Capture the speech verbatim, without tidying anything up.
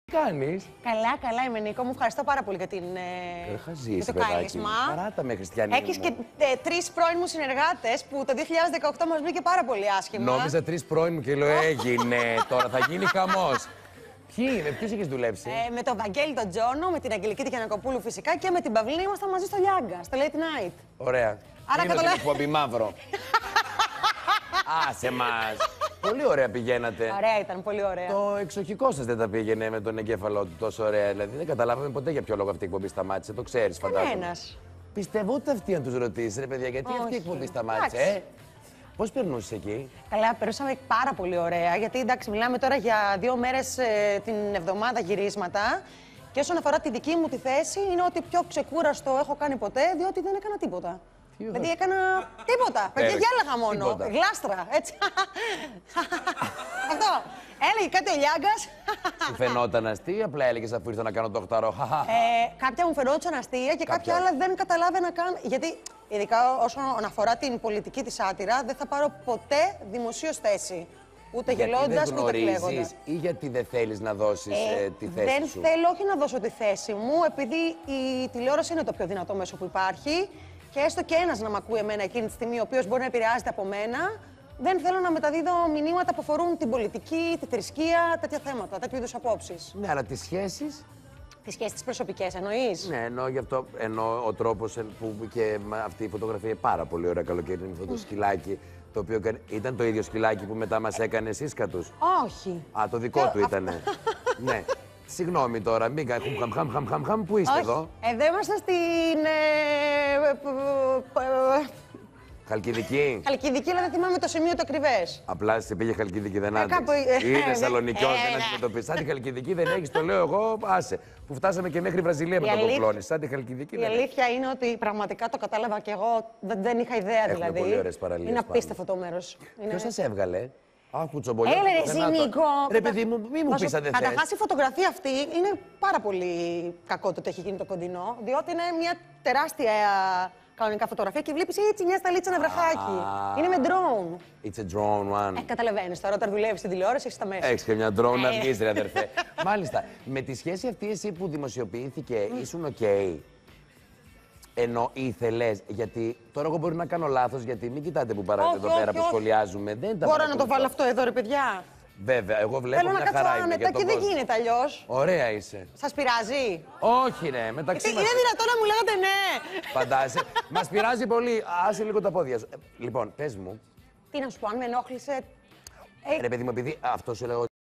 Κάνεις. Καλά, καλά είμαι, Νίκο. Μου ευχαριστώ πάρα πολύ για, την, ε, για το κάλεσμα. Παράτα με, Χριστιανή. Έχεις και ε, τρεις πρώην μου συνεργάτες που το δύο χιλιάδες δεκαοκτώ μας βρήκε πάρα πολύ άσχημα. Νόμιζα τρεις πρώην μου και λέω έγινε, τώρα θα γίνει χαμός. Ποιοι είναι, ποιους έχεις δουλέψει? Ε, με τον Βαγγέλη τον Τζόνο, με την Αγγελική τη Γιαννακοπούλου φυσικά και με την Παυλή ήμασταν μαζί στο Λιάγκα, στο Late Night. Ωραία. Άρα είναι καταλα... την εκπομπή μαύρο. Άσε μας. Πολύ ωραία πηγαίνατε. Ωραία ήταν, πολύ ωραία. Το εξοχικό σας δεν τα πήγαινε με τον εγκέφαλό του τόσο ωραία. Δηλαδή δεν καταλάβαμε ποτέ για ποιο λόγο αυτή η εκπομπή σταμάτησε. Το ξέρεις, φαντάζομαι. Κανένας. Πιστεύω ότι αυτοί αν τους ρωτήσεις, ρε παιδιά, γιατί Όχι. αυτή η εκπομπή σταμάτησε. Ε? Πώς περνούσες εκεί? Καλά, περνούσαμε πάρα πολύ ωραία. Γιατί εντάξει, μιλάμε τώρα για δύο μέρες ε, την εβδομάδα γυρίσματα. Και όσον αφορά τη δική μου τη θέση, είναι ότι πιο ξεκούραστο έχω κάνει ποτέ, διότι δεν έκανα τίποτα. Δηλαδή έκανα τίποτα. Παιδιά, γέλαγα μόνο. Τίποτα. Γλάστρα, έτσι. Αυτό. Έλεγε κάτι ο Λιάγκας. Σου φαινόταν αστείο ή απλά έλεγες αφού ήρθα να κάνω το οχτάρο? ε, κάποια μου φαινόταν αστεία και κάποια, κάποια άλλα δεν καταλάβαινα καν. Γιατί, ειδικά όσον αφορά την πολιτική της σάτυρα, δεν θα πάρω ποτέ δημοσίως θέση. Ούτε γελώντας, ούτε κλαίγοντας. Ή γιατί δεν θέλεις να δώσεις ε, ε, τη θέση δεν σου? Δεν θέλω όχι να δώσω τη θέση μου, επειδή η τηλεόραση είναι το πιο δυνατό μέσο που υπάρχει. Και έστω και ένας να μ' ακούει εμένα εκείνη τη στιγμή, ο οποίος μπορεί να επηρεάζεται από μένα, δεν θέλω να μεταδίδω μηνύματα που αφορούν την πολιτική, τη θρησκεία, τέτοια θέματα, τέτοιου είδους απόψεις. Ναι, αλλά τις σχέσεις. Τις σχέσεις τις προσωπικές εννοείς? Ναι, εννοώ γι' αυτό. Εννοώ ο τρόπος που και αυτή η φωτογραφία είναι πάρα πολύ ωραία καλοκαιρινή. Αυτό το σκυλάκι. Το οποίο ήταν το ίδιο σκυλάκι που μετά μας έκανε σύσκατους. Όχι. Α, το δικό του ήτανε. Ναι. Συγγνώμη τώρα, μην κάνουμε χαμ χαμ χαμ χαμ χαμ, πού είστε? Όχι. Εδώ? Εδώ είμαστε στην... Χαλκιδική. Χαλκιδική, αλλά δεν θυμάμαι το σημείο το ακριβές. Απλά σε πήγε Χαλκιδική, δεν άντεξε. κάπου... Είναι Θεσσαλονικιός, ε, δεν αντιμετωπίζει. Σαν τη Χαλκιδική δεν έχεις, το λέω εγώ, άσε. Που φτάσαμε και μέχρι Βραζιλία με τον Κοκλώνη. Σαν τη Χαλκιδική η δεν αλήθεια έχεις. Είναι ότι πραγματικά το κατάλαβα και εγώ, δεν, δεν είχα ιδέα. Έχουμε δηλαδή. πολύ ωραίες παραλίες. Είναι απίστευτο το μέρος. Ποιος είναι... σας έβγαλε? Αχ, κουτσομπολιό. Έλε ρε εσύ, Νίκο. Ρε παιδί μου, μη μου πεις αν δεν θες. Καταρχάς η φωτογραφία αυτή είναι πάρα πολύ κακό το ότι έχει γίνει το κοντινό, διότι είναι μια τεράστια κανονικά φωτογραφία και βλέπεις έτσι μια σταλίτσα ένα βραχάκι. Είναι με drone. It's a drone one. Ε, καταλαβαίνεις τώρα, όταν δουλεύεις στην τηλεόραση έχεις τα μέσα. Έχεις και μια drone να βγεις, ρε αδερφέ. Μάλιστα, με τη σχέση αυτή εσύ που δημοσιοποιήθηκε, ήσουν οκ? Ενώ ήθελες, γιατί τώρα εγώ μπορεί να κάνω λάθος, γιατί μην κοιτάτε που παράτε εδώ πέρα που σχολιάζουμε. Δεν τα μπορώ να το βάλω αυτό εδώ, ρε παιδιά? Βέβαια, εγώ βλέπω Θέλω μια να χαρά κάτσω είμαι άνετα για και δεν κόσμο. γίνεται αλλιώς. Ωραία είσαι. Σας πειράζει? Όχι, ναι, μεταξύ μας. Είναι δυνατόν να μου λέγατε ναι? Φαντάζεσαι. Μας πειράζει πολύ. Άσε λίγο τα πόδια σου. Ε, λοιπόν, πες μου. Τι να σου πω, αν με ενόχλησε. Ρε παιδί μου, επειδή αυτό σου λέω.